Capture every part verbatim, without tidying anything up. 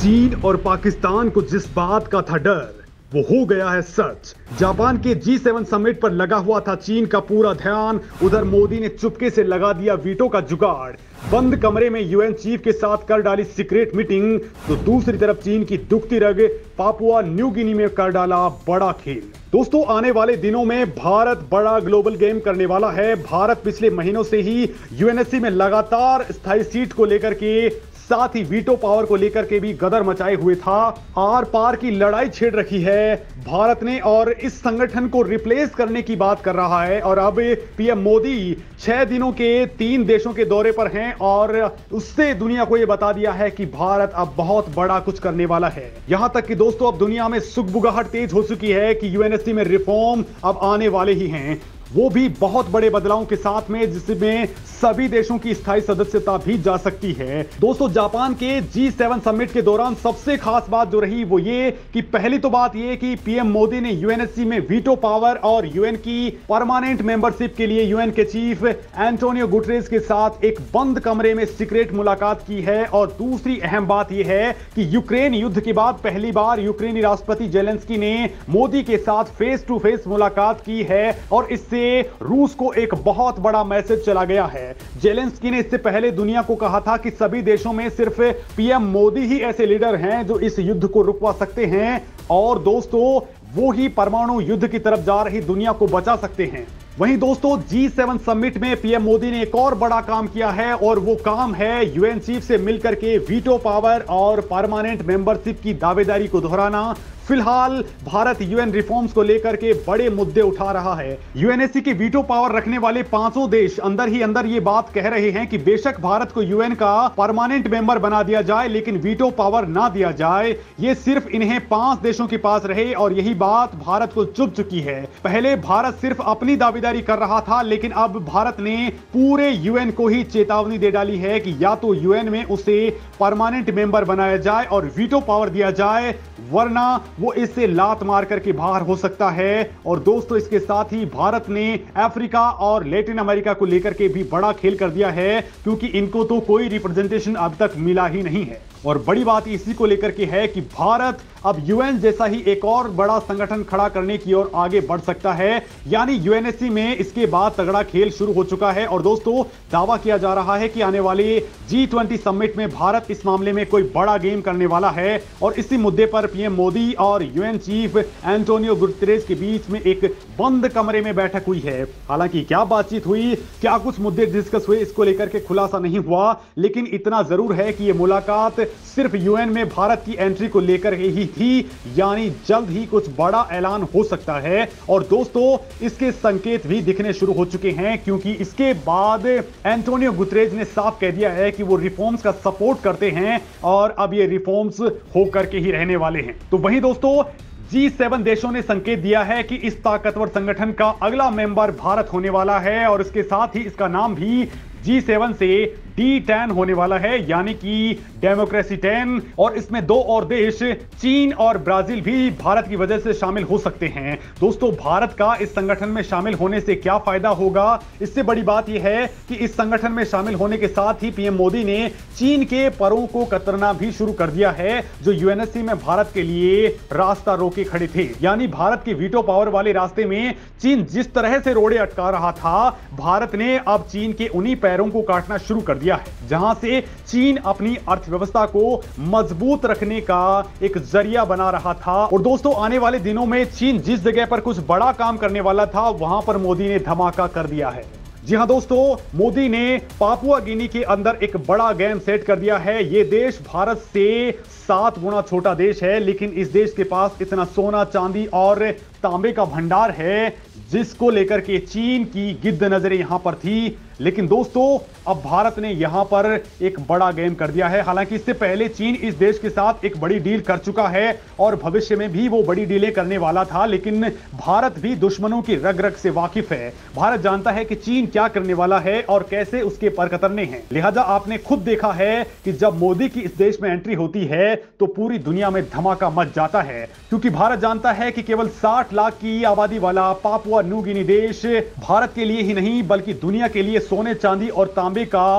चीन और पाकिस्तान को जिस बात का था डर वो हो गया है सच। जापान के जी सेवन समिट पर लगा हुआ था चीन का पूरा ध्यान। उधर मोदी ने चुपके से लगा दिया वीटो का जुगाड़। बंद कमरे में यूएन चीफ के साथ कर डाली सीक्रेट मीटिंग। तो दूसरी तरफ चीन की दुखती रग पापुआ न्यू गिनी में कर डाला बड़ा खेल। दोस्तों, आने वाले दिनों में भारत बड़ा ग्लोबल गेम करने वाला है। भारत पिछले महीनों से ही यूएनएससी में लगातार स्थायी सीट को लेकर के, साथ ही वीटो पावर को लेकर के भी गदर मचाए हुए था। आर पार की लड़ाई छेड़ रखी है भारत ने और इस संगठन को रिप्लेस करने की बात कर रहा है। और अब पीएम मोदी छह दिनों के तीन देशों के दौरे पर हैं और उससे दुनिया को यह बता दिया है कि भारत अब बहुत बड़ा कुछ करने वाला है। यहां तक कि दोस्तों, अब दुनिया में सुगबुगाहट तेज हो चुकी है कि यूएनएससी में रिफॉर्म अब आने वाले ही हैं, वो भी बहुत बड़े बदलावों के साथ में, जिसमें सभी देशों की स्थायी सदस्यता भी जा सकती है। दोस्तों, जापान के जी सेवन समिट के दौरान सबसे खास बात जो रही वो ये कि पहली तो बात ये कि पीएम मोदी ने यूएनएससी में वीटो पावर और यूएन की परमानेंट मेंबरशिप के लिए यूएन के चीफ एंटोनियो गुटेरेस के साथ एक बंद कमरे में सीक्रेट मुलाकात की है। और दूसरी अहम बात यह है कि यूक्रेन युद्ध के बाद पहली बार यूक्रेनी राष्ट्रपति जेलेंस्की ने मोदी के साथ फेस टू फेस मुलाकात की है और इससे रूस को एक बहुत बड़ा मैसेज चला गया है। जेलेंस्की ने इससे पहले दुनिया को कहा था कि सभी देशों में सिर्फ पीएम मोदी ही ऐसे लीडर हैं जो इस युद्ध को रुकवा सकते हैं और दोस्तों वो ही परमाणु युद्ध की तरफ जा रही दुनिया को बचा सकते हैं। वहीं दोस्तों, जी सेवन समिट में पीएम मोदी ने एक और बड़ा काम किया है और वो काम है यूएन चीफ से मिलकर के वीटो पावर और परमानेंट मेंबरशिप की दावेदारी को दोहराना। फिलहाल भारत यूएन रिफॉर्म्स को लेकर के बड़े मुद्दे उठा रहा है। यूएनएससी की वीटो पावर रखने वाले पांचों देश अंदर ही अंदर ये बात कह रहे हैं कि बेशक भारत को यूएन का परमानेंट मेंबर बना दिया जाए लेकिन वीटो पावर ना दिया जाए, ये सिर्फ इन्हें पांच देशों के पास रहे। और यही बात भारत को चुभ चुकी है। पहले भारत सिर्फ अपनी दावेदारी कर रहा था, लेकिन अब भारत ने पूरे यूएन को ही चेतावनी दे डाली है कि या तो यूएन में उसे परमानेंट मेंबर बनाया जाए और वीटो पावर दिया जाए, वरना वो इससे लात मार करके बाहर हो सकता है। और दोस्तों, इसके साथ ही भारत ने अफ्रीका और लैटिन अमेरिका को लेकर के भी बड़ा खेल कर दिया है, क्योंकि इनको तो कोई रिप्रेजेंटेशन अब तक मिला ही नहीं है। और बड़ी बात इसी को लेकर के है कि भारत अब यूएन जैसा ही एक और बड़ा संगठन खड़ा करने की ओर आगे बढ़ सकता है। यानी यूएनएससी में इसके बाद तगड़ा खेल शुरू हो चुका है। और दोस्तों, दावा किया जा रहा है कि आने वाले जी ट्वेंटी समिट में भारत इस मामले में कोई बड़ा गेम करने वाला है। और इसी मुद्दे पर पीएम मोदी और यूएन चीफ एंटोनियो गुटेरेस के बीच में एक बंद कमरे में बैठक हुई है। हालांकि क्या बातचीत हुई, क्या कुछ मुद्दे डिस्कस हुए, इसको लेकर के खुलासा नहीं हुआ, लेकिन इतना जरूर है कि यह मुलाकात सिर्फ यूएन में भारत की एंट्री को लेकर ही थी। यानी जल्द ही कुछ बड़ा ऐलान हो सकता है। और दोस्तों, इसके संकेत भी दिखने शुरू हो चुके हैं, क्योंकि इसके बाद एंटोनियो गुटेरेस ने साफ कह दिया है कि वो रिफॉर्म्स का सपोर्ट करते हैं और अब ये रिफॉर्म्स होकर के ही रहने वाले हैं। तो वहीं दोस्तों, जी सेवन देशों ने संकेत दिया है कि इस ताकतवर संगठन का अगला मेंबर भारत होने वाला है और इसके साथ ही इसका नाम भी जी सेवन से डी टेन होने वाला है, यानी कि डेमोक्रेसी टेन। और इसमें दो और देश चीन और ब्राजील भी भारत की वजह से शामिल हो सकते हैं। दोस्तों, भारत का इस संगठन में शामिल होने से क्या फायदा होगा? इससे बड़ी बात यह है कि इस संगठन में शामिल होने के साथ ही पीएम मोदी ने चीन के परों को कतरना भी शुरू कर दिया है, जो यूएनएससी में भारत के लिए रास्ता रोके खड़े थे। यानी भारत के वीटो पावर वाले रास्ते में चीन जिस तरह से रोड़े अटका रहा था, भारत ने अब चीन के उन्हीं पैरों को काटना शुरू कर दिया है, जहां से चीन अपनी अर्थव्यवस्था को मजबूत रखने का एक जरिया बना रहा था। और दोस्तों, आने वाले दिनों में चीन जिस जगह पर कुछ बड़ा काम करने वाला था, वहां पर मोदी ने धमाका कर दिया है। जी हां दोस्तों, मोदी ने पापुआ गिनी के अंदर एक बड़ा गेम सेट कर दिया है। यह देश भारत से सात गुना छोटा देश है, लेकिन इस देश के पास इतना सोना, चांदी और तांबे का भंडार है, जिसको लेकर के चीन की गिद्ध नजरें यहां पर थी। लेकिन दोस्तों, अब भारत ने यहां पर एक बड़ा गेम कर दिया है। हालांकि इससे पहले चीन इस देश के साथ एक बड़ी डील कर चुका है और भविष्य में भी वो बड़ी डीलें करने वाला था, लेकिन भारत भी दुश्मनों की रग रग से वाकिफ है। भारत जानता है कि चीन क्या करने वाला है और कैसे उसके पर कतरने हैं। लिहाजा आपने खुद देखा है कि जब मोदी की इस देश में एंट्री होती है तो पूरी दुनिया में धमाका मच जाता है, क्योंकि भारत जानता है कि केवल साठ लाख की आबादी वाला पापुआ न्यू गिनी देश भारत के लिए ही नहीं बल्कि दुनिया के लिए सोने, चांदी और तांबे का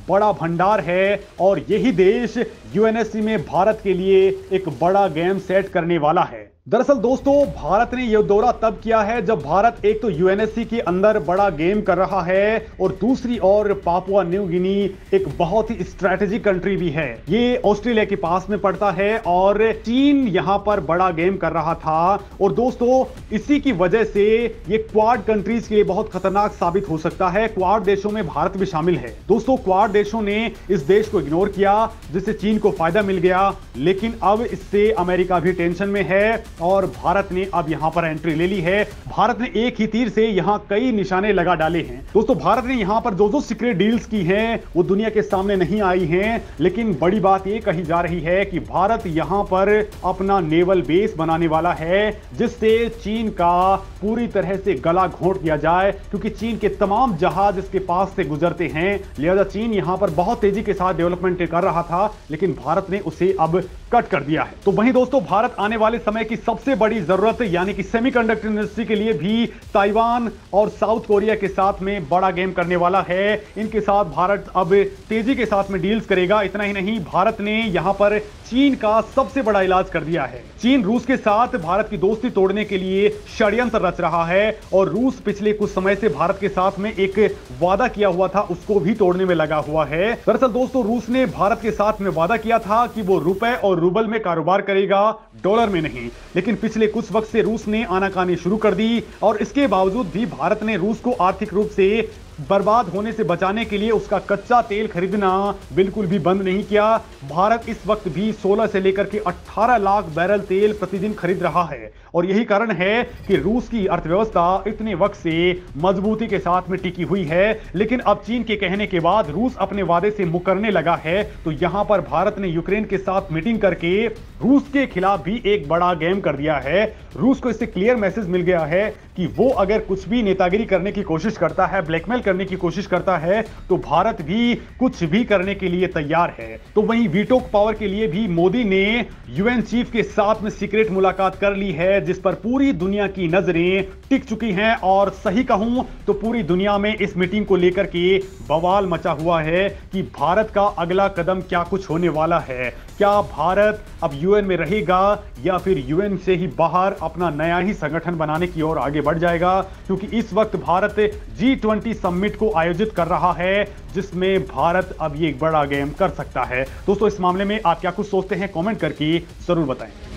बड़ा भंडार है और यही देश यूएनएससी में भारत के लिए एक बड़ा गेम सेट करने वाला है। दरअसल दोस्तों, भारत ने यह दौरा तब किया है जब भारत एक तो यूएनएससी के अंदर बड़ा गेम कर रहा है और दूसरी ओर पापुआ न्यू गिनी एक बहुत ही स्ट्रेटेजिक कंट्री भी है। ये ऑस्ट्रेलिया के पास में पड़ता है और चीन यहां पर बड़ा गेम कर रहा था और दोस्तों इसी की वजह से ये क्वाड कंट्रीज के लिए बहुत खतरनाक साबित हो सकता है। क्वाड देशों में भारत भी शामिल है। दोस्तों क्वाड देशों ने इस देश को इग्नोर किया जिससे चीन को फायदा मिल गया, लेकिन अब इससे अमेरिका भी टेंशन में है और भारत ने अब यहां पर एंट्री ले ली है। भारत ने एक ही तीर से यहां कई निशाने लगा डाले हैं। दोस्तों भारत ने यहां पर जो जो सीक्रेट डील्स की हैं वो दुनिया के सामने नहीं आई हैं, लेकिन बड़ी बात यह कही जा रही है कि भारत यहां पर अपना नेवल बेस बनाने वाला है जिससे चीन का पूरी तरह से गला घोंट दिया जाए, क्योंकि चीन के तमाम जहाज इसके पास से गुजरते हैं। लिहाजा चीन यहां पर बहुत तेजी के साथ डेवलपमेंट कर रहा था, लेकिन भारत ने उसे अब कट कर दिया है। तो वहीं दोस्तों भारत आने वाले समय की सबसे बड़ी जरूरत यानी कि सेमीकंडक्टर इंडस्ट्री के लिए भी ताइवान और साउथ कोरिया के साथ में बड़ा गेम करने वाला है। इनके साथ भारत अब तेजी के साथ में डील्स करेगा। इतना ही नहीं, भारत ने यहां पर चीन का सबसे बड़ा इलाज कर दिया है। चीन रूस के साथ भारत की दोस्ती तोड़ने के लिए षड्यंत्र रच रहा है और रूस पिछले कुछ समय से भारत के साथ में एक वादा किया हुआ था उसको भी तोड़ने में लगा हुआ है। दरअसल दोस्तों रूस ने भारत के साथ में वादा किया था कि वो रुपए और रूबल में कारोबार करेगा, डॉलर में नहीं, लेकिन पिछले कुछ वक्त से रूस ने आनाकानी शुरू कर दी और इसके बावजूद भी भारत ने रूस को आर्थिक रूप से बर्बाद होने से बचाने के लिए उसका कच्चा तेल खरीदना बिल्कुल भी बंद नहीं किया। भारत इस वक्त भी सोलह से लेकर के अठारह लाख बैरल तेल प्रतिदिन खरीद रहा है और यही कारण है कि रूस की अर्थव्यवस्था इतने वक्त से मजबूती के साथ में टिकी हुई है। लेकिन अब चीन के कहने के बाद रूस अपने वादे से मुकरने लगा है, तो यहां पर भारत ने यूक्रेन के साथ मीटिंग करके रूस के खिलाफ भी एक बड़ा गेम कर दिया है। रूस को इससे क्लियर मैसेज मिल गया है कि वो अगर कुछ भी नेतागिरी करने की कोशिश करता है, ब्लैकमेल करने की कोशिश करता है, तो भारत भी कुछ भी करने के लिए तैयार है। तो वहीं वीटो पावर के लिए भी मोदी ने यूएन चीफ के साथ में सीक्रेट मुलाकात कर ली है, जिस पर पूरी दुनिया की नजरें टिक चुकी हैं और सही कहूं तो पूरी दुनिया में इस मीटिंग को लेकर के बवाल मचा हुआ है कि भारत का अगला कदम क्या कुछ होने वाला है। क्या भारत अब यूएन में रहेगा या फिर यूएन से ही बाहर अपना नया ही संगठन बनाने की ओर आगे बढ़ जाएगा, क्योंकि इस वक्त भारत जी ट्वेंटी समिट को आयोजित कर रहा है जिसमें भारत अब ये एक बड़ा गेम कर सकता है। दोस्तों इस मामले में आप क्या कुछ सोचते हैं, कमेंट करके जरूर बताएं।